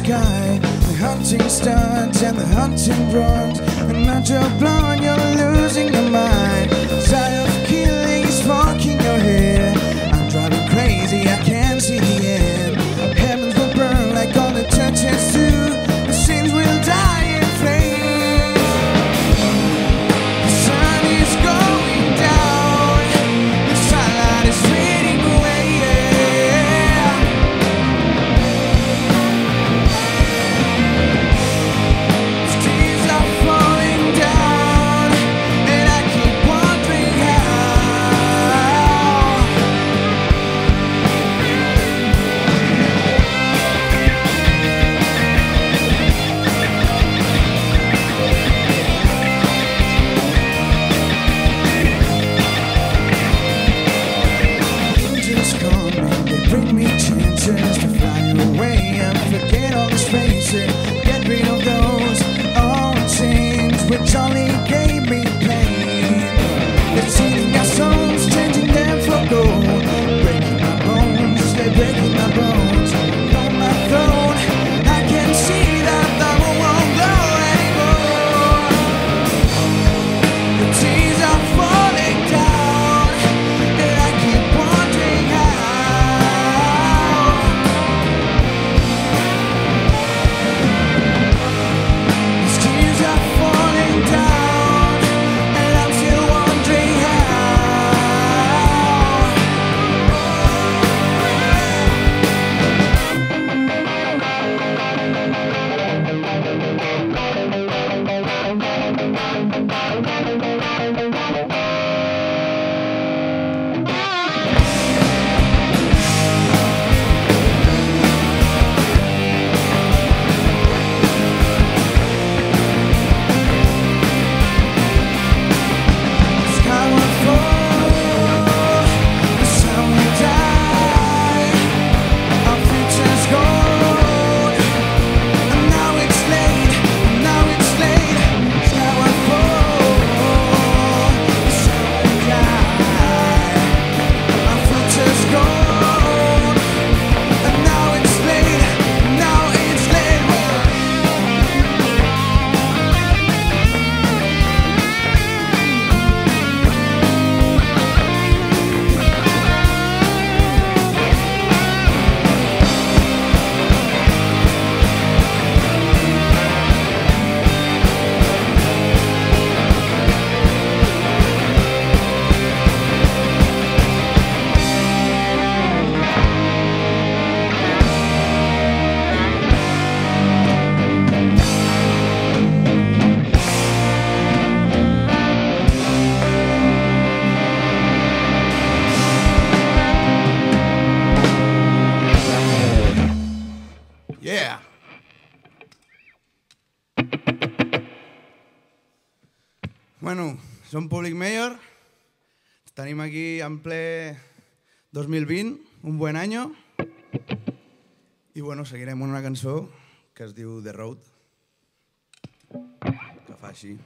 sky. The hunting starts and the hunting runs, and not your blind, you're losing your mind. Desire of killing is sparking your head. I'm driving crazy, I can't see the end. Heavens will burn like all the churches do. The sins will die in flames. The sun is going down, the sunlight is fading away, yeah. The trees are falling down, and I keep wondering how. Angels coming, they bring me chances to fly away and forget all the spaces. Get rid of those old sins which only gave me pain. They're stealing our souls, changing them for gold. Breaking my bones, they're breaking my bones. On my throne, I can see that the moon won't glow anymore. The trees are falling down, and I keep wondering how. These trees are falling down, and I'm still wondering how. The sky will fall, the sun will die, our future's gone, and now it's late, now it's late. The sky will fall, the sun will die, our future's gone, and now it's late, now it's late. Yeah. Bueno, som Public Mayor. Tenim aquí en ple 2020, un buen año. I bueno, seguirem amb una cançó que es diu The Road, que fa així.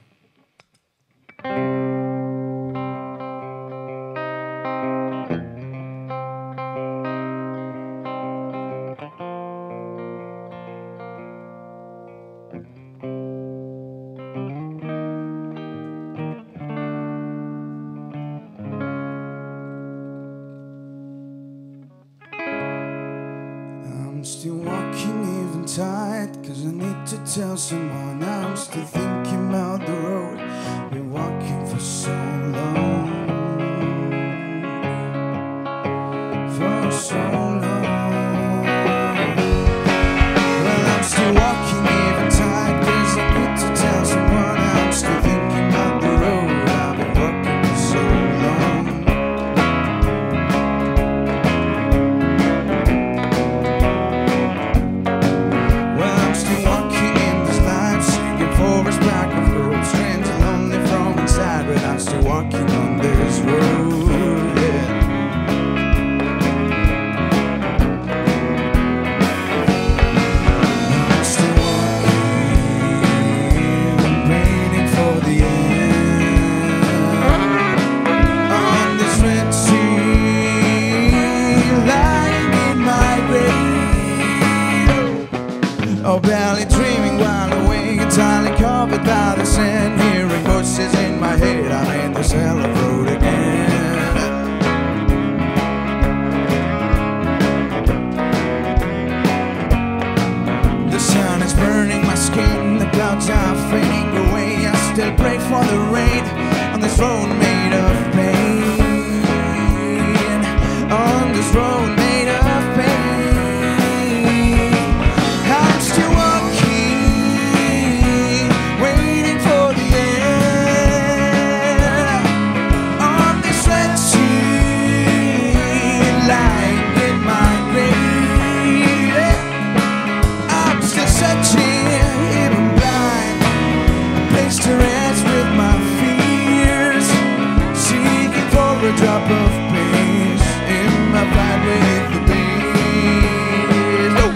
I'm still walking even tight, cause I need to tell someone. I'm still thinking about the road been walking for so long, for so long. Well, I'm still walking even tight, cause I need to tell someone. I'm still thinking about the road I've been walking for so long. Well, I'm still walking in this life, seeking for a spark of hope, strength. barely dreaming while awake, entirely covered by the sand. Hearing voices in my head, I'm in this hell of road again. The sun is burning my skin, the clouds are fading away. I still pray for the rain on this road made of pain. On this road made of pain. Drop of peace in my fight with the bees. Oh.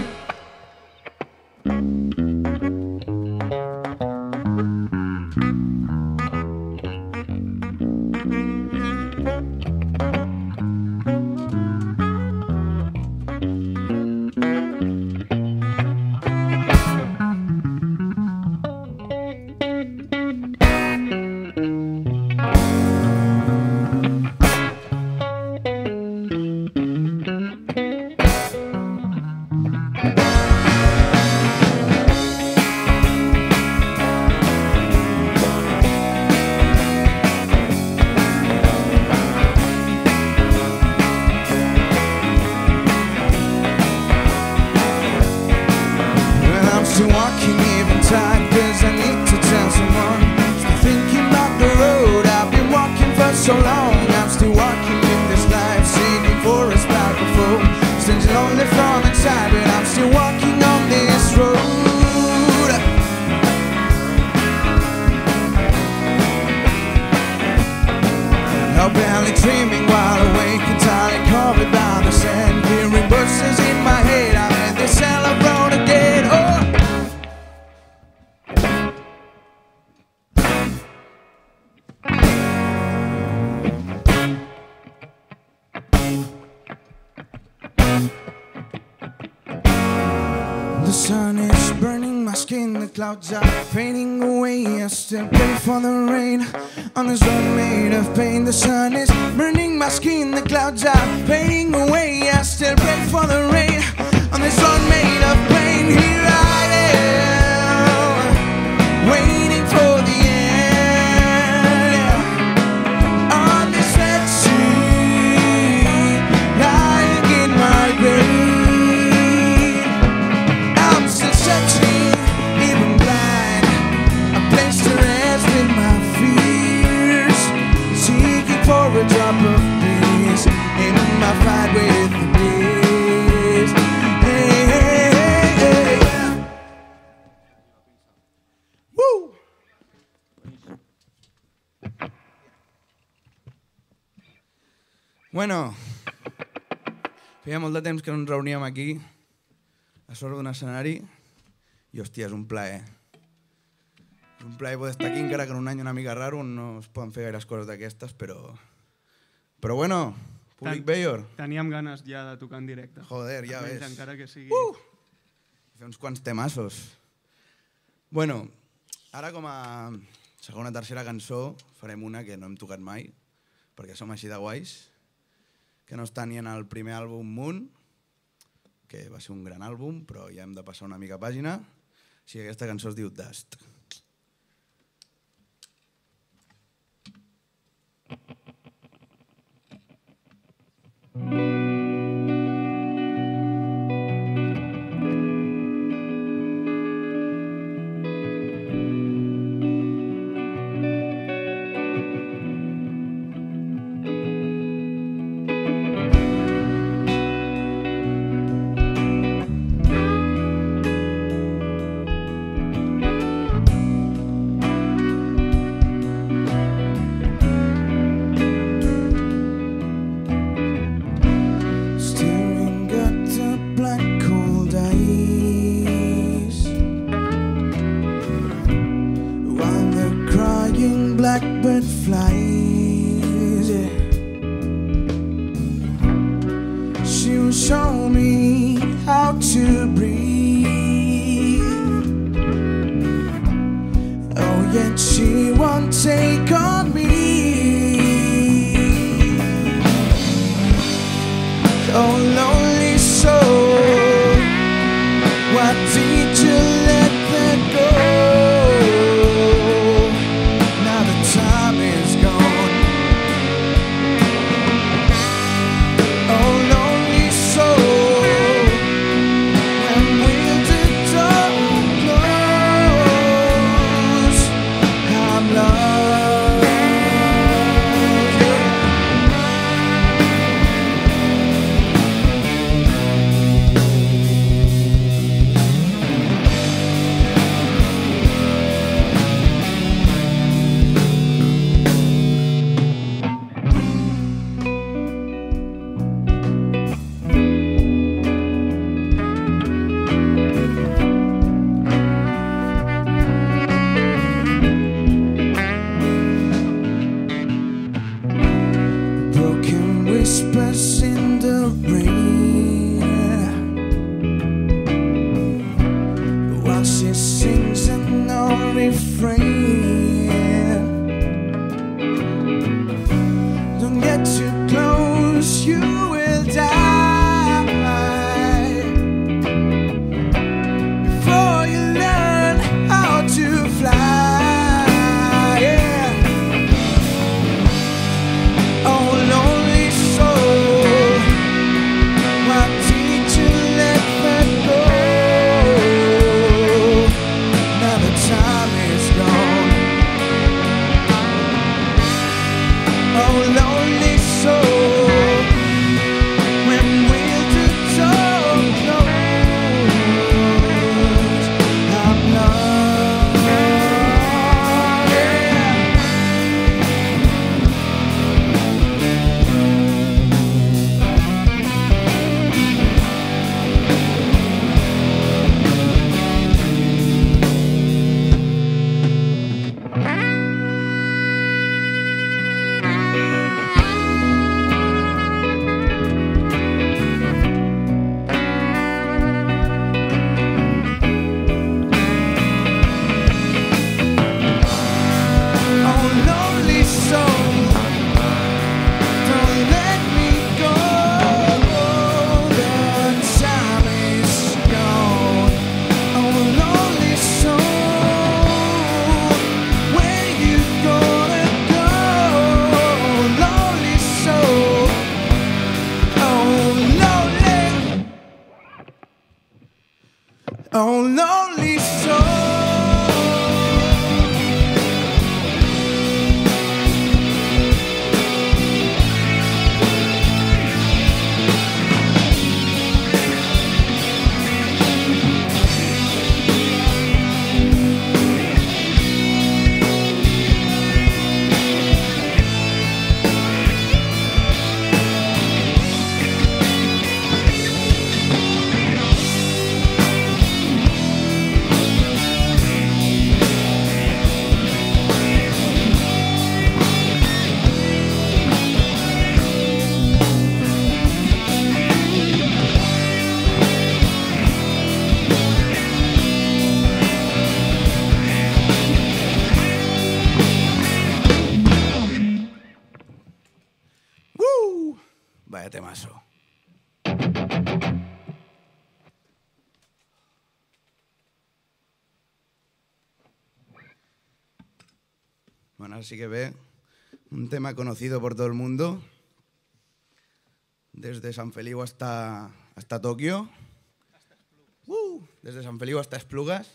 Still walking even tired, cause I need to tell someone. Still thinking about the road I've been walking for so long. I'm still walking in this life, seeking for a spark of hope. Still lonely from inside, but I'm still walking on this road. I'm barely dreaming while awake, entirely covered by the sand. Hearing voices in my head, I'm in this hell of road again. Oh. The sun is burning my skin, the clouds are fading away. I still pray for the rain on this road made of pain. The sun is burning my skin, the clouds are fading away. I still pray for the rain on this road made of pain. Here I am, waiting for the end. On this red sea, lying in my grave. For a drop of peace in my fight with the bees. Hey, hey, hey, hey. Woo! Bueno, feia molt de temps que no ens reuníem aquí a sobre d'un escenari i hòstia, és un plaer. És un plaer poder estar aquí, encara que en un any una mica raro no es poden fer gaires coses d'aquestes, però bueno, públic Bayor. Teníem ganes ja de tocar en directe. Joder, ja ves. Encara que sigui... Fer uns quants temassos. Bueno, ara com a segona o tercera cançó farem una que no hem tocat mai, perquè som així de guais, que no està ni en el primer àlbum Moon, que va ser un gran àlbum, però ja hem de passar una mica pàgina. O sigui, aquesta cançó es diu Dust. Blackbird flies, yeah. She will show me how to breathe. Oh, lonely soul, why did you let that go? Now the time is gone. Oh, lonely soul, when will the door close? I'm lost. Broken whispers in the rain while she sings an old refrain. Don't get too close, you will die before you learn how to fly. Yeah. Oh, lonely soul, why did you let that go? Now the time is gone. Oh, lonely soul, when will the door close? I'm lost. Yeah. Oh, lonely soul, don't let me go. The time is gone. Oh, lonely soul, where you gonna go? Lonely soul, oh, lonely, oh, lonely soul. Vaya temazo. Bueno, ahora sí que ve un tema conocido por todo el mundo, desde San Feliu hasta Tokio, desde San Feliu hasta Esplugas.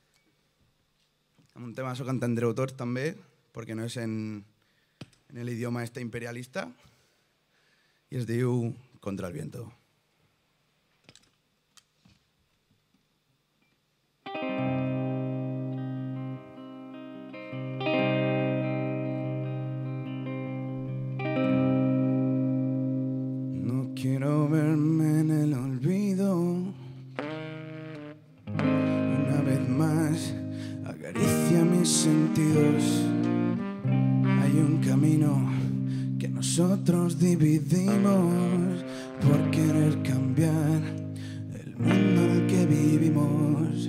Un temazo que entendreu tots també, perquè no és en el idioma este imperialista, y es diu Contra el viento. No quiero verme en el olvido. Una vez más acaricia mis sentidos. Hay un camino que nosotros dividimos por querer cambiar el mundo en el que vivimos.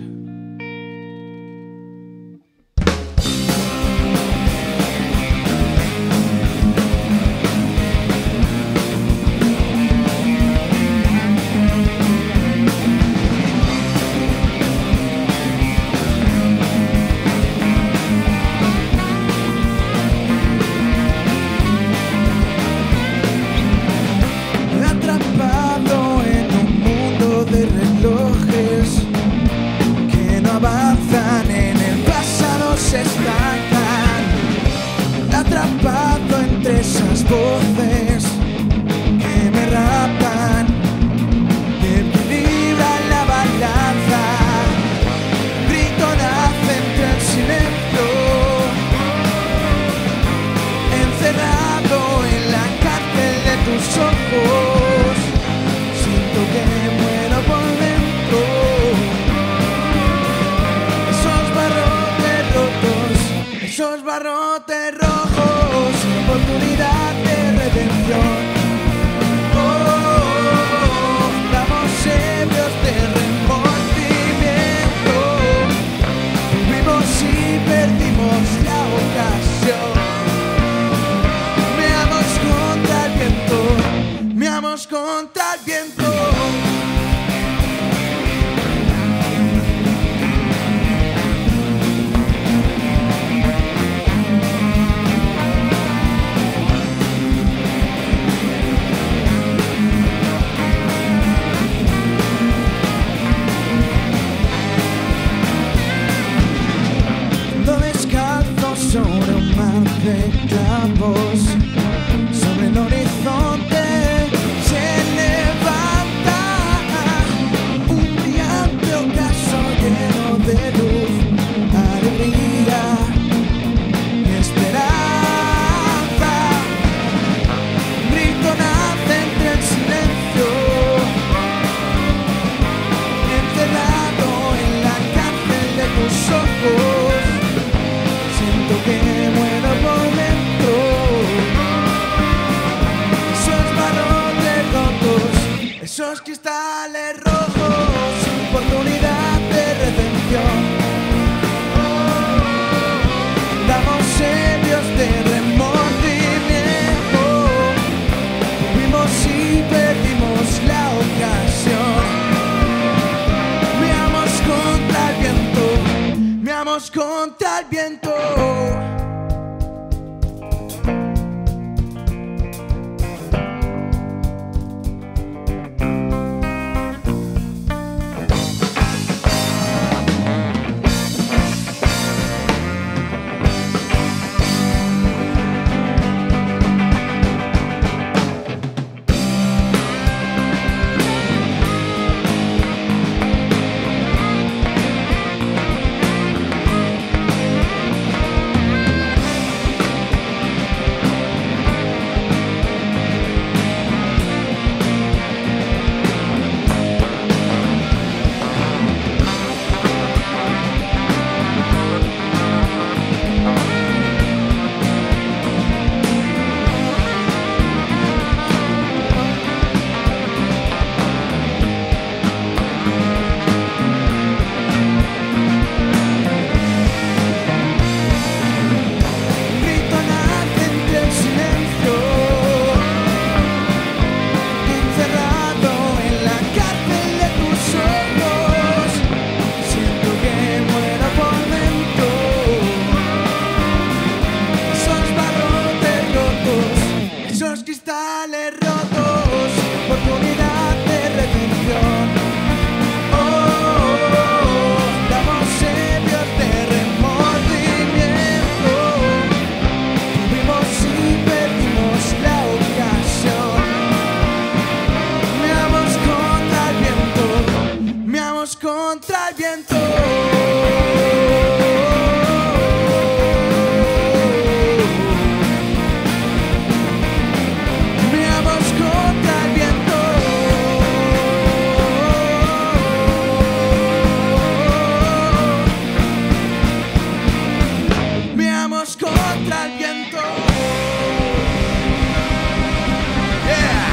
campos, sobre el horizonte se levanta un brillante ocaso lleno de luz, alegría y esperanza. Un grito nace entre el silencio, encerrado en la cárcel de tus ojos. Siento que muero por dentro. Esos barrotes rotos, esos cristales rojos, oportunidad de redención. Damos serios de remordimiento. Vivimos y perdimos la ocasión. Meamos contra el viento, meamos contra el viento. Cristales rotos, oportunidad de redención. Damos serios de remordimiento. Tuvimos y perdimos la ocasión. Meamos contra el viento, meamos contra el viento. Contra el viento. Yeah.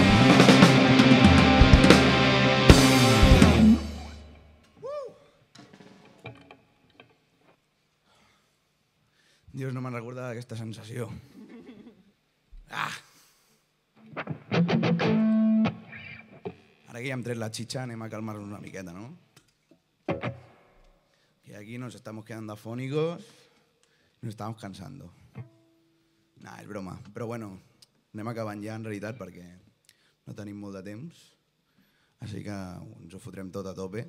Dios, no me'n recorda d'aquesta sensació. Ara que ja hem tret la xitxa, anem a calmar-nos una miqueta, ¿no? Que aquí nos estamos quedando afónicos. Nos estamos cansando. Nah, és broma. Però bueno, anem acabant ja en realitat perquè no tenim molt de temps. Així que ens ho fotrem tot a tope.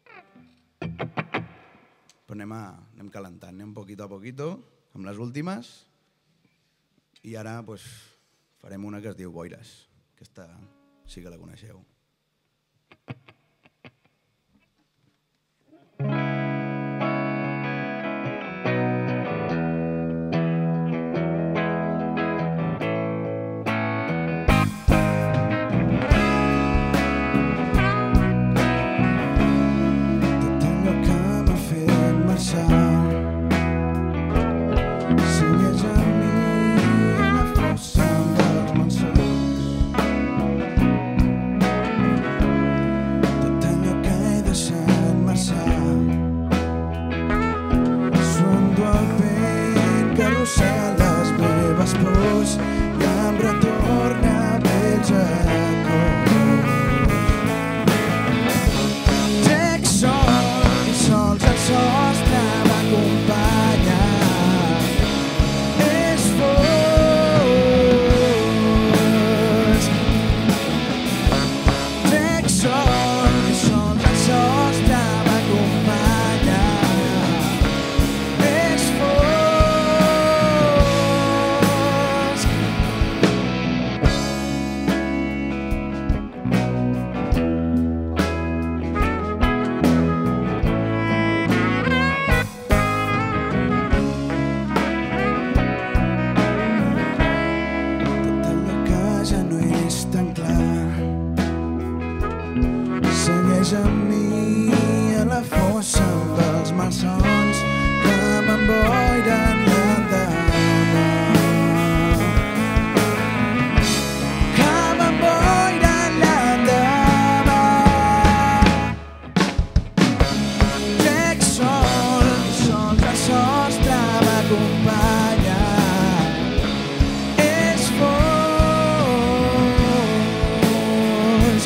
Però anem calentant, anem poquito a poquito, amb les últimes. I ara pues, farem una que es diu Boires. Aquesta sí que la coneixeu. Sigues amb mi la força dels monsons. amb boira l'endemà. Amb boira l'endemà. Trec sol, sols el sostre m'acompanya. És fosc.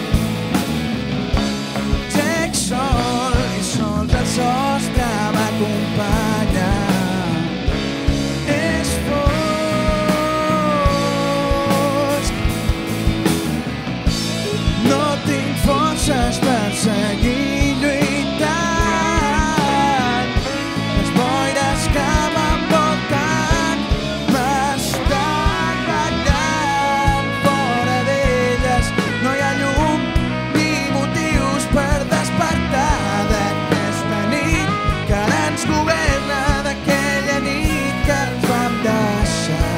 Trec sol i sols el sostre m'acompanya. És fosc. No tinc forces per seguir lluitant. Les boires que m'envolten m'estan ballant. Fora d'elles no hi ha llum ni motius per despertar d'aquesta nit que ara ens governa, d'aquella nit que ens vam deixar.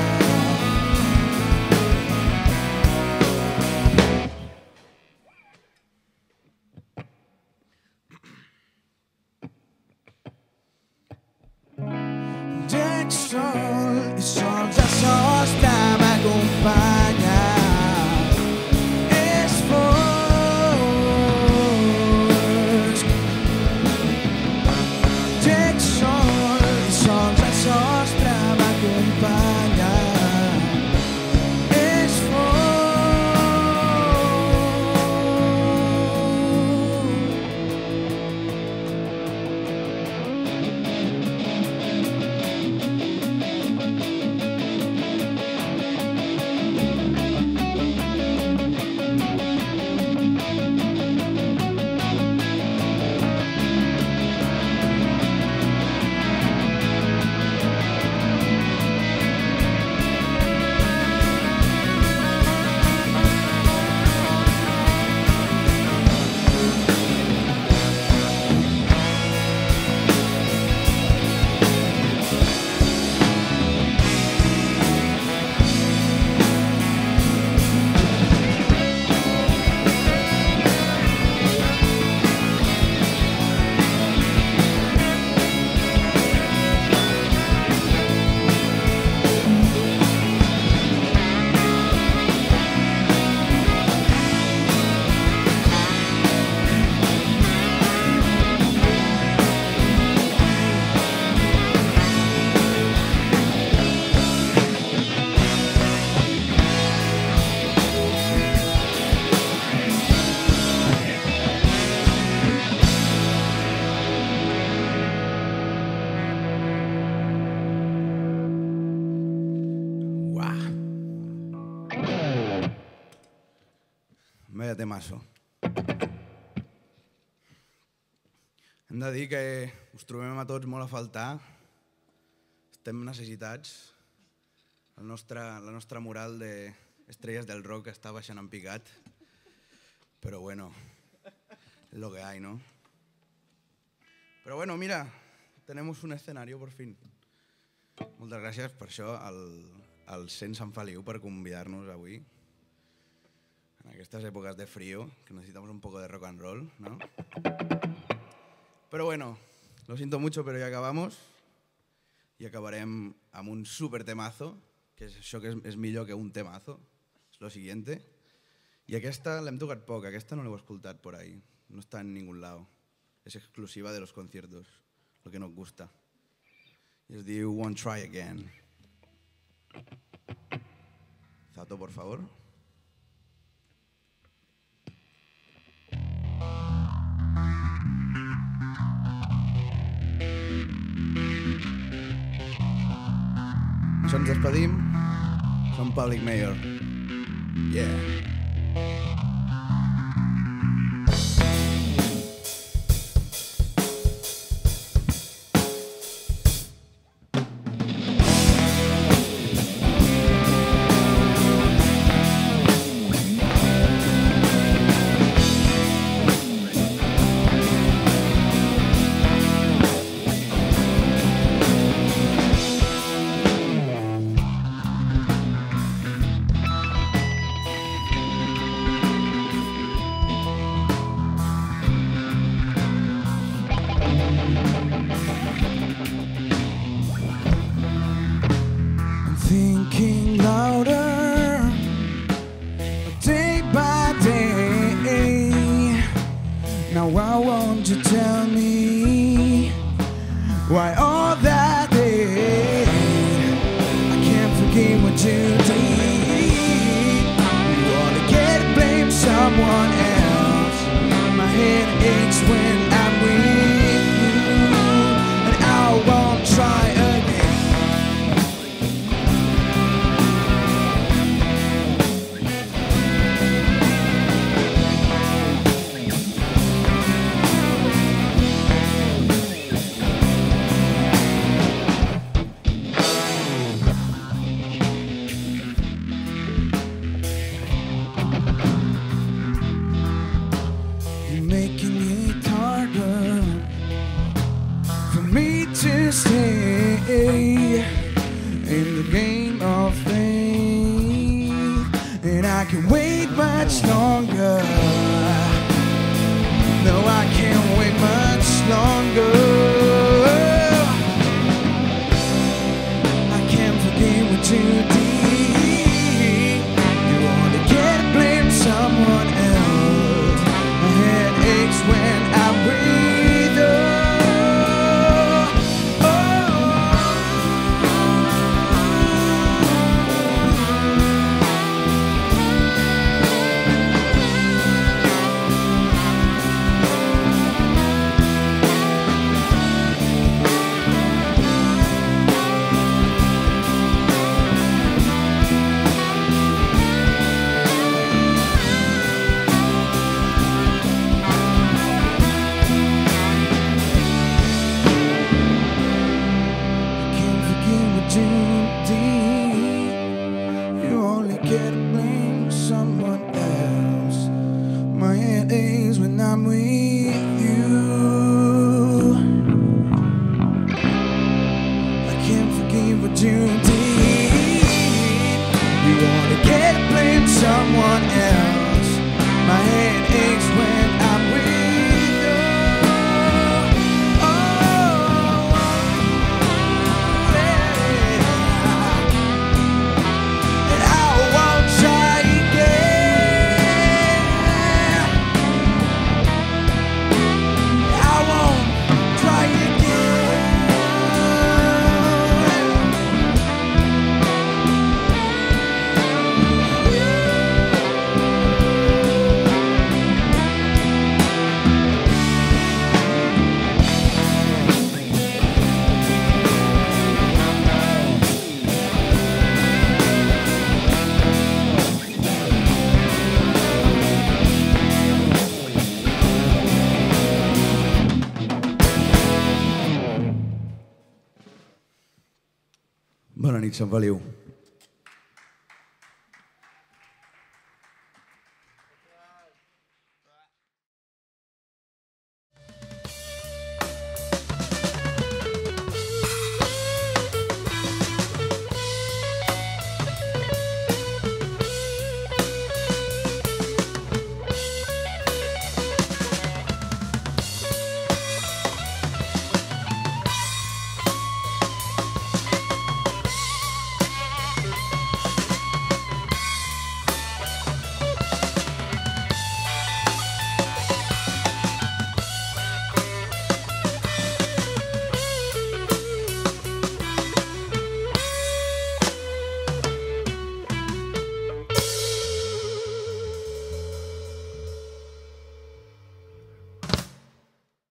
Trec sol i sols el sostre m'acompanya. És fosc. Trec sol i sols el sostre m'acompanya. És Vaya temazo. Hem de dir que us trobem a tots molt a faltar. Estem necessitats. La nostra moral d'estrelles del rock està baixant en picat. Però bueno, es lo que hay, ¿no? Pero bueno, mira, tenemos un escenario por fin. Moltes gràcies per això al Cent Sant Feliu per convidar-nos avui. En aquestes èpoques de frío, que necesitamos un poco de rock and roll, ¿no? Pero bueno, lo siento mucho, pero ya acabamos. I acabarem amb un super temazo, que és això que és millor que un temazo. És lo siguiente. I aquesta l'hem tocat poc, aquesta no l'heu escoltat por ahí. No está en ningún lado. Es exclusiva de los conciertos, lo que nos gusta. Y es diu Won't Try Again. Zato, por favor. Això ens despedim. Som Public Mayor. Yeah. someone else. My head aches when I'm with you, and I won't try again. Making it harder for me to stay in the game of faith, and I can wait much longer. No, I can't wait much longer. I can't forgive what you did. You only can't blame someone else. My head aches when I breathe. You only get to blame someone else. My head aches when I'm with you. I can't forgive what you did. You only get to blame someone else. My head aches when I'm with you. Bona nit, Sant Feliu.